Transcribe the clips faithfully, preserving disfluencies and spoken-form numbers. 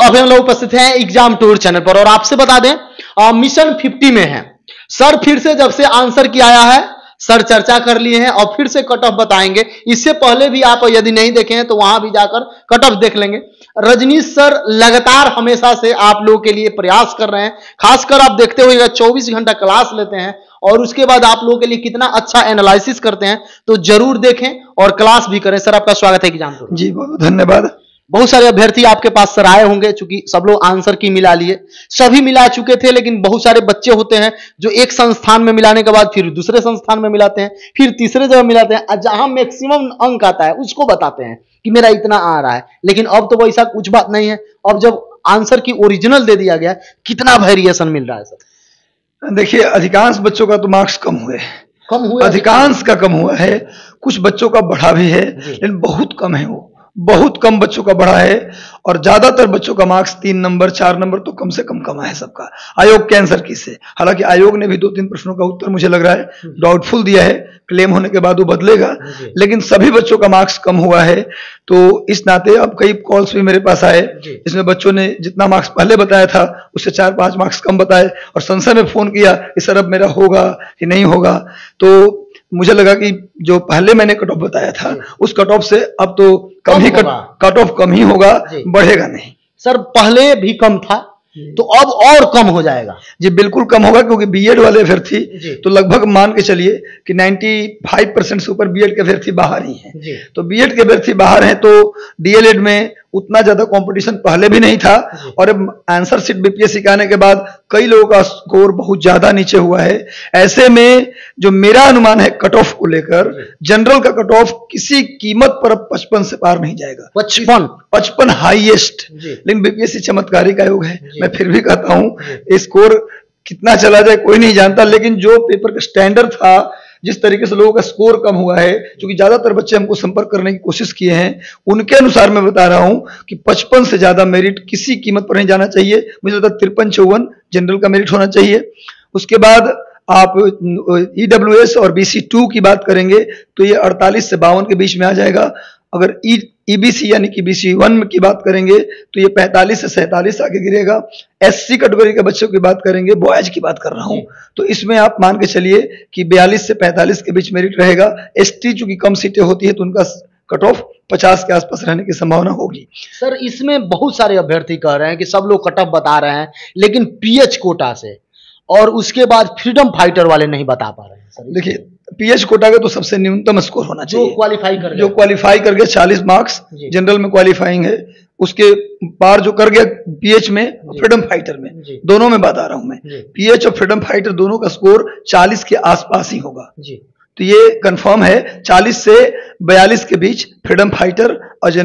अभी हम लोग उपस्थित हैं एग्जाम टूर चैनल पर और आपसे बता दें आ, मिशन फिफ्टी में है सर। फिर से जब से आंसर की आया है सर चर्चा कर लिए हैं और फिर से कट ऑफ बताएंगे। इससे पहले भी आप यदि नहीं देखे हैं तो वहां भी जाकर कट ऑफ देख लेंगे। रजनीश सर लगातार हमेशा से आप लोगों के लिए प्रयास कर रहे हैं। खासकर आप देखते हुए चौबीस घंटा क्लास लेते हैं और उसके बाद आप लोगों के लिए कितना अच्छा एनालिसिस करते हैं, तो जरूर देखें और क्लास भी करें। सर आपका स्वागत है एग्जाम टूर। जी बहुत धन्यवाद। बहुत सारे अभ्यर्थी आपके पास सर आए होंगे, चूंकि सब लोग आंसर की मिला लिए, सभी मिला चुके थे, लेकिन बहुत सारे बच्चे होते हैं जो एक संस्थान में मिलाने के बाद फिर दूसरे संस्थान में मिलाते हैं, फिर तीसरे जगह मिलाते हैं, जहां मैक्सिमम अंक आता है उसको बताते हैं कि मेरा इतना आ रहा है। लेकिन अब तो वैसा कुछ बात नहीं है। अब जब आंसर की ओरिजिनल दे दिया गया, कितना वेरिएशन मिल रहा है सर? देखिए अधिकांश बच्चों का तो मार्क्स कम हुए कम हुए अधिकांश का कम हुआ है, कुछ बच्चों का बढ़ा भी है, लेकिन बहुत कम है। वो बहुत कम बच्चों का बढ़ा है और ज्यादातर बच्चों का मार्क्स तीन नंबर चार नंबर तो कम से कम कमा है सबका। आयोग के आंसर की से, हालांकि आयोग ने भी दो तीन प्रश्नों का उत्तर मुझे लग रहा है डाउटफुल दिया है, क्लेम होने के बाद वो बदलेगा, लेकिन सभी बच्चों का मार्क्स कम हुआ है। तो इस नाते अब कई कॉल्स भी मेरे पास आए, इसमें बच्चों ने जितना मार्क्स पहले बताया था उससे चार पांच मार्क्स कम बताए और संशय में फोन किया कि सर अब मेरा होगा कि नहीं होगा। तो मुझे लगा कि जो पहले मैंने कट ऑफ बताया था उस कट ऑफ से अब तो कम ही कट, कट ऑफ कम ही होगा, बढ़ेगा नहीं। सर पहले भी कम था तो अब और कम हो जाएगा? जी बिल्कुल कम होगा, क्योंकि बीएड वाले अभ्यर्थी तो लगभग मान के चलिए कि पचानवे परसेंट से ऊपर बीएड के अभ्यर्थी बाहर ही हैं। तो बीएड के अभ्यर्थी बाहर हैं तो डीएलएड में उतना ज्यादा कंपटीशन पहले भी नहीं था और अब आंसर शीट बीपीएससी के आने के बाद कई लोगों का स्कोर बहुत ज्यादा नीचे हुआ है। ऐसे में जो मेरा अनुमान है कट ऑफ को लेकर, जनरल का कट ऑफ किसी कीमत पर अब पचपन से पार नहीं जाएगा। पचपन पचपन हाईएस्ट। लेकिन बीपीएससी चमत्कारिक आयोग है, मैं फिर भी कहता हूं स्कोर कितना चला जाए कोई नहीं जानता, लेकिन जो पेपर का स्टैंडर्ड था, जिस तरीके से लोगों का स्कोर कम हुआ है, क्योंकि ज्यादातर बच्चे हमको संपर्क करने की कोशिश किए हैं, उनके अनुसार मैं बता रहा हूं कि पचपन से ज्यादा मेरिट किसी कीमत पर नहीं जाना चाहिए। मुझे लगता है तिरपन चौवन जनरल का मेरिट होना चाहिए। उसके बाद आप ईडब्ल्यूएस और बीसी टू की बात करेंगे तो ये अड़तालीस से बावन के बीच में आ जाएगा। अगर ईबीसी यानी कि बीसी वन की बात करेंगे तो ये पैंतालीस से सैंतालीस आगे गिरेगा। एससी कैटेगरी के बच्चों की बात करेंगे, बॉयज की बात कर रहा हूं, तो इसमें आप मान के चलिए कि बयालीस से पैंतालीस के बीच मेरिट रहेगा। एसटी चूंकि कम सीटें होती है तो उनका कट ऑफ पचास के आसपास रहने की संभावना होगी। सर इसमें बहुत सारे अभ्यर्थी कह रहे हैं कि सब लोग कट ऑफ बता रहे हैं, लेकिन पीएच कोटा से और उसके बाद फ्रीडम फाइटर वाले नहीं बता पा रहे हैं। सर देखिए पीएच कोटा का तो सबसे न्यूनतम स्कोर होना चाहिए, जो क्वालिफाई कर जो क्वालिफाई कर गया चालीस मार्क्स जनरल में क्वालिफाइंग है, उसके पार जो कर गया पीएच में फ्रीडम फाइटर में, दोनों में बता रहा हूं मैं, पीएच और फ्रीडम फाइटर दोनों का स्कोर चालीस के आसपास ही होगा। तो ये कंफर्म है, चालीस से बयालीस के बीच फ्रीडम फाइटर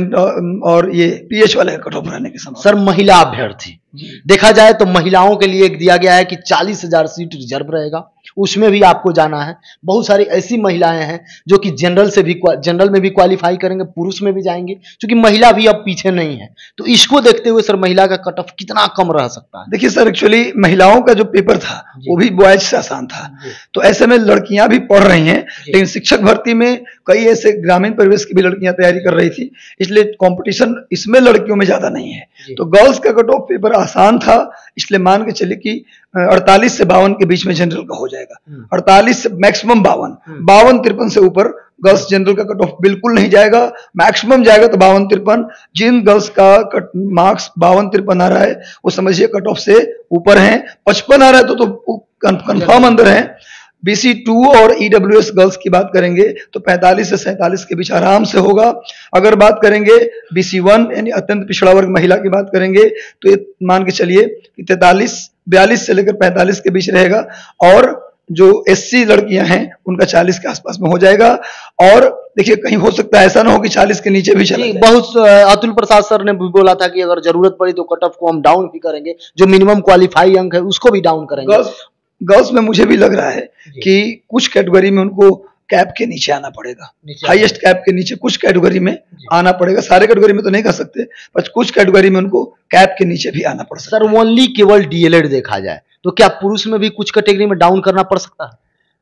और, और ये पीएच वाले कट ऑफ रहने के समय। सर महिला अभ्यर्थी देखा जाए तो महिलाओं के लिए एक दिया गया है कि चालीस हजार सीट रिजर्व रहेगा, उसमें भी आपको जाना है। बहुत सारी ऐसी महिलाएं हैं जो कि जनरल से भी जनरल में भी क्वालिफाई करेंगे, पुरुष में भी जाएंगे, क्योंकि महिला भी अब पीछे नहीं है। तो इसको देखते हुए सर महिला का कट ऑफ कितना कम रह सकता है? देखिए सर एक्चुअली महिलाओं का जो पेपर था वो भी बॉयज से आसान था, तो ऐसे में लड़कियां भी पढ़ रही हैं, लेकिन शिक्षक भर्ती में कई ऐसे ग्रामीण परिवेश की भी लड़कियां तैयारी कर रही थी, इसलिए कंपटीशन इसमें लड़कियों में ज्यादा नहीं है। तो गर्ल्स का कट ऑफ पेपर आसान था, इसलिए मान के चलिए कि अड़तालीस से बावन के बीच में जनरल का हो जाएगा। अड़तालीस से मैक्सिमम बावन, बावन तिरपन से ऊपर गर्ल्स जनरल का कट ऑफ बिल्कुल नहीं जाएगा। मैक्सिमम जाएगा तो बावन तिरपन। जिन गर्ल्स का कट मार्क्स बावन तिरपन आ रहा है वो समझिए कट ऑफ से ऊपर है। पचपन आ रहा है तो, तो कंफर्म अंदर है। बीसी टू और ईडब्ल्यूएस गर्ल्स की बात करेंगे तो पैंतालीस से सैंतालीस के बीच आराम से होगा। अगर बात करेंगे बीसी वन यानी अत्यंत पिछड़ा वर्ग महिला की बात करेंगे तो ये मान के चलिए कि तैंतालीस बयालीस से लेकर पैंतालीस के बीच रहेगा, और जो एससी लड़कियां हैं उनका चालीस के आसपास में हो जाएगा। और देखिए कहीं हो सकता है ऐसा ना हो कि चालीस के नीचे भी चले। बहुत अतुल प्रसाद सर ने भी बोला था कि अगर जरूरत पड़ी तो कट ऑफ को हम डाउन भी करेंगे, जो मिनिमम क्वालिफाई अंक है उसको भी डाउन करेंगे। गर्ल्स गर्ल्स में मुझे भी लग रहा है कि कुछ कैटेगरी में उनको कैप के नीचे आना पड़ेगा, हाईएस्ट कैप के नीचे कुछ कैटेगरी में आना पड़ेगा। सारे कैटेगरी में तो नहीं कर सकते, पर कुछ कैटेगरी में उनको कैप के नीचे भी आना पड़ सकता है। सर ओनली केवल डीएलएड देखा जाए तो क्या पुरुष में भी कुछ कैटेगरी में डाउन करना पड़ सकता है?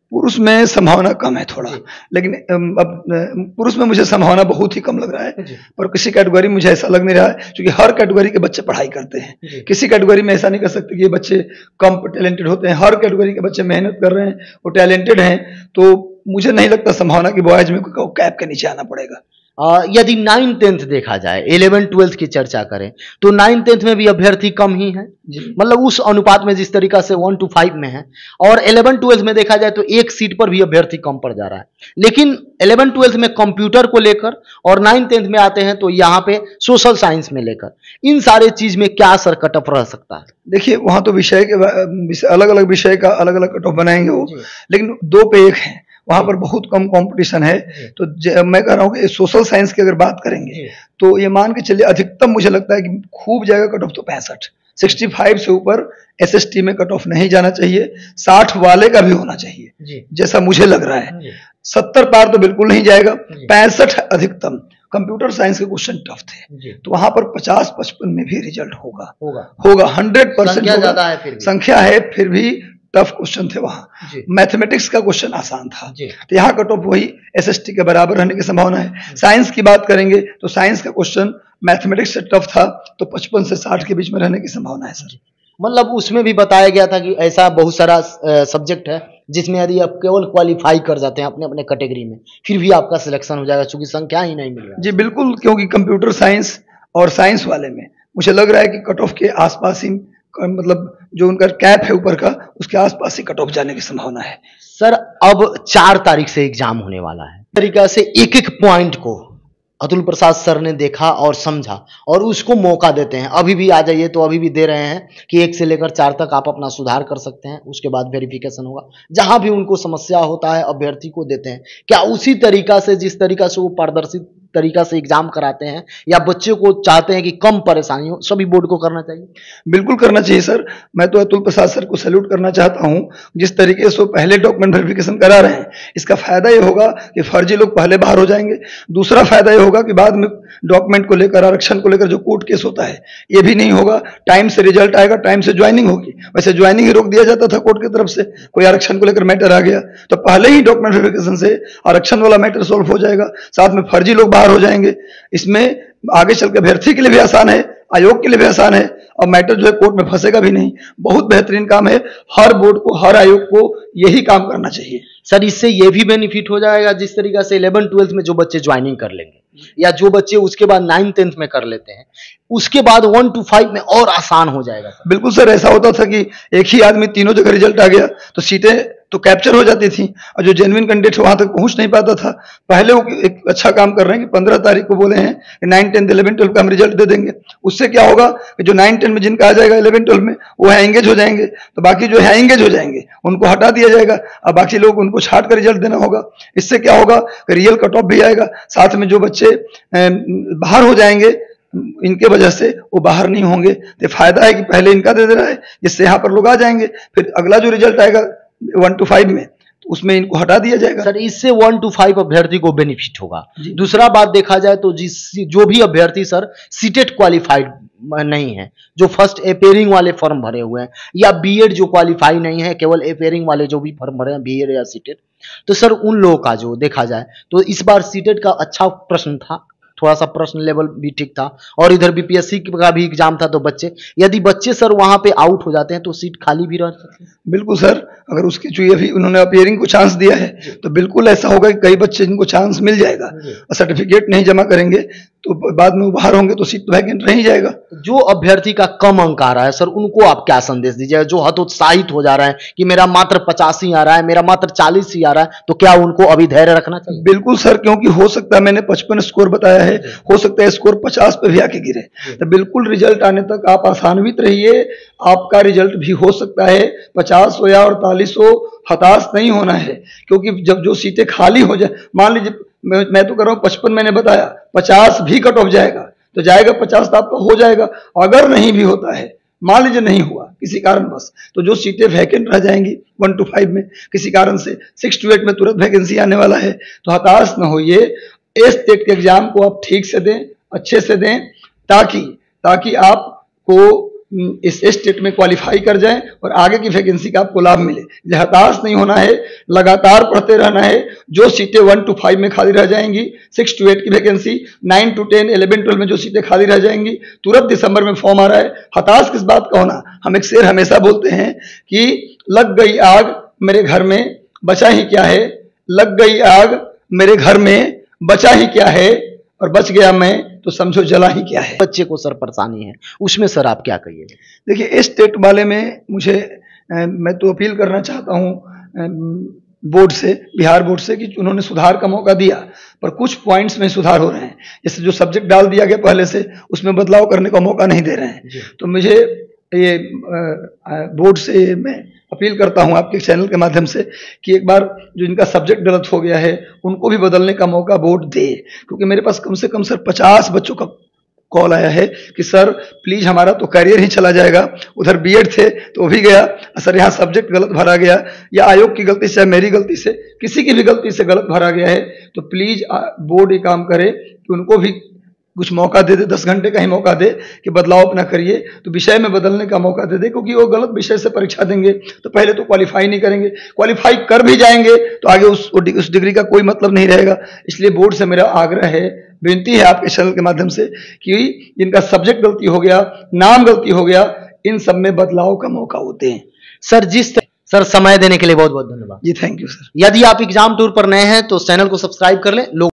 पुरुष में संभावना कम है थोड़ा, लेकिन अब पुरुष में मुझे संभावना बहुत ही कम लग रहा है, पर किसी कैटेगरी मुझे ऐसा लग नहीं रहा है, क्योंकि हर कैटेगरी के बच्चे पढ़ाई करते हैं। किसी कैटेगरी में ऐसा नहीं कर सकते कि ये बच्चे कम टैलेंटेड होते हैं। हर कैटेगरी के बच्चे मेहनत कर रहे हैं, वो टैलेंटेड हैं, तो मुझे नहीं लगता संभावना कि बॉयज में कैप के नीचे आना पड़ेगा। आ, यदि नाइन टेंथ देखा जाए, इलेवन ट्वेल्थ की चर्चा करें तो नाइन टेंथ में भी अभ्यर्थी कम ही है, मतलब उस अनुपात में जिस तरीका से वन टू फाइव में है। और इलेवन ट्वेल्थ में देखा जाए तो एक सीट पर भी अभ्यर्थी कम पड़ जा रहा है। लेकिन इलेवन ट्वेल्थ में कंप्यूटर को लेकर और नाइन टेंथ में आते हैं तो यहाँ पे सोशल साइंस में लेकर, इन सारे चीज में क्या सर कट ऑफ रह सकता है? देखिए, वहां तो विषय के अलग अलग विषय का अलग अलग कट ऑफ बनाएंगे वो, लेकिन दो पे एक है, वहां पर बहुत कम कंपटीशन है। तो मैं कह रहा हूं कि सोशल साइंस की अगर बात करेंगे तो ये मान के चलिए अधिकतम मुझे लगता है कि खूब जाएगा कट ऑफ तो पैंसठ, सिक्सटी फाइव से ऊपर एसएसटी में कट ऑफ नहीं जाना चाहिए। साठ वाले का भी होना चाहिए जैसा मुझे लग रहा है। सत्तर पार तो बिल्कुल नहीं जाएगा, पैंसठ अधिकतम। कंप्यूटर साइंस के क्वेश्चन टफ थे, तो वहां पर पचास पचपन में भी रिजल्ट होगा होगा होगा हंड्रेड परसेंट ज्यादा है, फिर संख्या है फिर भी टफ क्वेश्चन थे वहां। मैथमेटिक्स का क्वेश्चन आसान था, तो यहाँ कट ऑफ वही एसएसटी के बराबर रहने की संभावना है। साइंस की बात करेंगे तो साइंस का क्वेश्चन मैथमेटिक्स से टफ था, तो पचपन से साठ के बीच में रहने की संभावना है सर। मतलब उसमें भी बताया गया था कि ऐसा बहुत सारा सब्जेक्ट है जिसमें यदि आप केवल क्वालिफाई कर जाते हैं अपने अपने कैटेगरी में, फिर भी आपका सिलेक्शन हो जाएगा, क्योंकि संख्या ही नहीं मिल रहा है। जी बिल्कुल, क्योंकि कंप्यूटर साइंस और साइंस वाले में मुझे लग रहा है कि कट ऑफ के आसपास ही, मतलब जो उनका कैप है ऊपर का, उसके आसपास ही कट ऑफ जाने की संभावना है। सर अब चार तारीख से एग्जाम होने वाला है, तरीका से एक एक पॉइंट को अतुल प्रसाद सर ने देखा और समझा और उसको मौका देते हैं। अभी भी आ जाइए तो अभी भी दे रहे हैं कि एक से लेकर चार तक आप अपना सुधार कर सकते हैं, उसके बाद वेरिफिकेशन होगा। जहां भी उनको समस्या होता है अभ्यर्थी को देते हैं। क्या उसी तरीका से जिस तरीका से वो पारदर्शी तरीका से एग्जाम कराते हैं, या बच्चे को चाहते हैं कि कम परेशानी हो, सभी बोर्ड को करना चाहिए? बिल्कुल करना चाहिए सर। मैं तो अतुल प्रसाद सर को सैल्यूट करना चाहता हूं, जिस तरीके से वो पहले डॉक्यूमेंट वेरिफिकेशन करा रहे हैं। इसका फायदा ये होगा कि फर्जी लोग पहले बाहर हो जाएंगे। दूसरा फायदा ये होगा कि बाद में डॉक्यूमेंट को लेकर, आरक्षण को लेकर जो कोर्ट केस होता है, ये भी नहीं होगा। टाइम से रिजल्ट आएगा, टाइम से ज्वाइनिंग होगी। वैसे ज्वाइनिंग ही रोक दिया जाता था कोर्ट की तरफ से, कोई आरक्षण को लेकर मैटर आ गया तो पहले ही डॉक्यूमेंट वेरिफिकेशन से आरक्षण वाला मैटर सोल्व हो जाएगा, साथ में फर्जी लोग बाहर हो जाएंगे। इसमें आगे चलकर अभ्यर्थी के लिए भी आसान है, आयोग के लिए भी आसान है, और मैटर जो है कोर्ट में फंसेगा भी नहीं। बहुत बेहतरीन काम है। हर बोर्ड को, हर आयोग को यही काम करना चाहिए सर। इससे ये भी बेनिफिट हो जाएगा जिस तरीका से इलेवन ट्वेल्थ में जो बच्चे ज्वाइनिंग कर लेंगे, या जो बच्चे उसके बाद नाइन टेंथ में कर लेते हैं, उसके बाद वन टू फाइव में और आसान हो जाएगा सर। बिल्कुल सर, ऐसा होता था कि एक ही आदमी तीनों जगह रिजल्ट आ गया तो सीटें तो कैप्चर हो जाती थी, और जो जेन्युइन कैंडिडेट वहां तक पहुंच नहीं पाता था। पहले वो एक अच्छा काम कर रहे हैं कि पंद्रह तारीख को बोले हैं कि नाइन टेंथ इलेवन ट्वेल्व का हम रिजल्ट दे देंगे। उससे क्या होगा कि जो नाइन टेन में जिनका आ जाएगा इलेवन ट्वेल्व में, वो है एंगेज हो जाएंगे, तो बाकी जो है एंगेज हो जाएंगे उनको हटा दिया जाएगा, और बाकी लोग उनको छाट कर रिजल्ट देना होगा। इससे क्या होगा कि रियल कट ऑफ भी आएगा, साथ में जो बच्चे बाहर हो जाएंगे इनके वजह से वो बाहर नहीं होंगे। तो फायदा है कि पहले इनका दे दे रहा है, जिससे यहाँ पर लोग आ जाएंगे। फिर अगला जो रिजल्ट आएगा वन टू फाइव में, तो उसमें इनको हटा दिया जाएगा। सर इससे वन टू फाइव अभ्यर्थी को बेनिफिट होगा। दूसरा बात देखा जाए तो जिस जो भी अभ्यर्थी सर सीटेट क्वालिफाइड नहीं है, जो फर्स्ट अपेयरिंग वाले फॉर्म भरे हुए हैं, या बीएड जो क्वालिफाई नहीं है, केवल अपेयरिंग वाले जो भी फॉर्म भरे हैं बीएड या सीटेट, तो सर उन लोगों का जो देखा जाए तो इस बार सीटेट का अच्छा प्रश्न था, थोड़ा सा प्रश्न लेवल भी ठीक था, और इधर बीपीएससी का भी एग्जाम था। तो बच्चे यदि बच्चे सर वहां पे आउट हो जाते हैं तो सीट खाली भी रह सकती है। बिल्कुल सर, अगर उसकी जो ये भी उन्होंने अपियरिंग को चांस दिया है तो बिल्कुल ऐसा होगा कि कई बच्चे जिनको चांस मिल जाएगा और सर्टिफिकेट नहीं जमा करेंगे तो बाद में बाहर होंगे तो सीट वैकेंट रह जाएगा। जो अभ्यर्थी का कम अंक आ रहा है सर, उनको आप क्या संदेश दीजिएगा? जो हतोत्साहित हो जा रहा है कि मेरा मात्र पचासी आ रहा है, मेरा मात्र चालीस ही आ रहा है, तो क्या उनको अभी धैर्य रखना चाहिए? बिल्कुल सर, क्योंकि हो सकता है, मैंने पचपन स्कोर बताया है, हो सकता है स्कोर पचास पे भी आके गिरे, तो बिल्कुल रिजल्ट आने तक आप आसान्वित रहिए। आपका रिजल्ट भी हो सकता है पचास हो या अड़तालीस हो, हताश नहीं होना है। क्योंकि जब जो सीटें खाली हो जाए, मान लीजिए मैं, मैं तो कर रहा हूँ पचपन, मैंने बताया पचास भी कट ऑफ जाएगा तो जाएगा पचास तो आपका हो जाएगा। अगर नहीं भी होता है, मान लीजिए नहीं हुआ किसी कारण बस, तो जो सीटें वैकेंट रह जाएंगी वन टू फाइव में किसी कारण से, सिक्स टू एट में तुरंत वैकेंसी आने वाला है, तो हताश न होइए। एस टेट के एग्जाम को आप ठीक से दें, अच्छे से दें, ताकि ताकि आपको इस स्टेट में क्वालिफाई कर जाएं और आगे की वैकेंसी का आपको लाभ मिले। ये हताश नहीं होना है, लगातार पढ़ते रहना है। जो सीटें वन टू फाइव में खाली रह जाएंगी, सिक्स टू एट की vacancy, nine two ten, eleven twelve में जो सीटें खाली रह जाएंगी, तुरंत दिसंबर में फॉर्म आ रहा है। हताश किस बात का होना। हम एक शेर हमेशा बोलते हैं कि लग गई आग मेरे घर में बचा ही क्या है, लग गई आग मेरे घर में बचा ही क्या है, और बच गया मैं तो समझो जला ही क्या है। बच्चे को सर परेशानी है, उसमें सर आप क्या कहिए? देखिए, इस स्टेट वाले में मुझे आ, मैं तो अपील करना चाहता हूँ बोर्ड से, बिहार बोर्ड से, कि उन्होंने सुधार का मौका दिया पर कुछ पॉइंट्स में सुधार हो रहे हैं। जैसे जो सब्जेक्ट डाल दिया गया पहले से, उसमें बदलाव करने का मौका नहीं दे रहे हैं। तो मुझे ये बोर्ड से मैं अपील करता हूं आपके चैनल के माध्यम से कि एक बार जो इनका सब्जेक्ट गलत हो गया है उनको भी बदलने का मौका बोर्ड दे। क्योंकि मेरे पास कम से कम सर पचास बच्चों का कॉल आया है कि सर प्लीज हमारा तो करियर ही चला जाएगा, उधर बीएड थे तो वो भी गया, सर यहाँ सब्जेक्ट गलत भरा गया, या आयोग की गलती से या मेरी गलती से, किसी की भी गलती से गलत भरा गया है, तो प्लीज बोर्ड ये काम करे कि उनको भी कुछ मौका दे दे, दस घंटे का ही मौका दे कि बदलाव अपना करिए, तो विषय में बदलने का मौका दे दे। क्योंकि वो गलत विषय से परीक्षा देंगे तो पहले तो क्वालिफाई नहीं करेंगे, क्वालिफाई कर भी जाएंगे तो आगे उस उस डिग्री का कोई मतलब नहीं रहेगा। इसलिए बोर्ड से मेरा आग्रह है, विनती है आपके चैनल के माध्यम से कि जिनका सब्जेक्ट गलती हो गया, नाम गलती हो गया, इन सब में बदलाव का मौका होते हैं। सर जिस सर समय देने के लिए बहुत बहुत धन्यवाद जी, थैंक यू सर। यदि आप एग्जाम टूर पर नए हैं तो चैनल को सब्सक्राइब कर लें। लोग